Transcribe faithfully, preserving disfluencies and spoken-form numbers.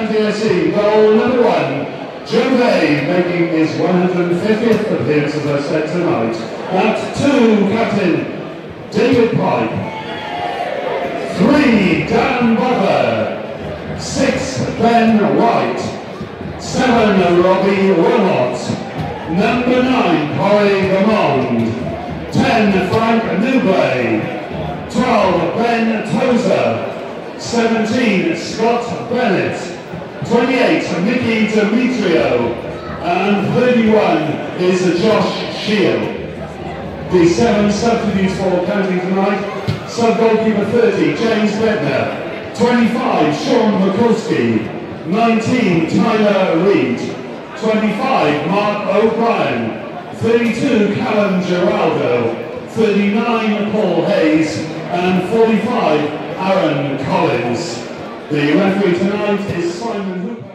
County S C, goal number one, Joe Bay, making his one hundred fiftieth appearance, as I said, tonight. At two, Captain David Pipe. Three, Dan Butler. Six, Ben White. Seven, Robbie Wilmot. Number nine, Corey Vermond. Ten, Frank Newbay. Twelve, Ben Tozer. Seventeen, Scott Bennett. Twenty-eight, Mickey Demetrio. And thirty-one is Josh Shield. The seven substitutes for county tonight: sub-goalkeeper thirty, James Bednar. Twenty-five, Sean Mikulski. Nineteen, Tyler Reed. Twenty-five, Mark O'Brien. Thirty-two, Callum Geraldo. Thirty-nine, Paul Hayes. And forty-five, Aaron Collins. The referee tonight is Simon Hooper.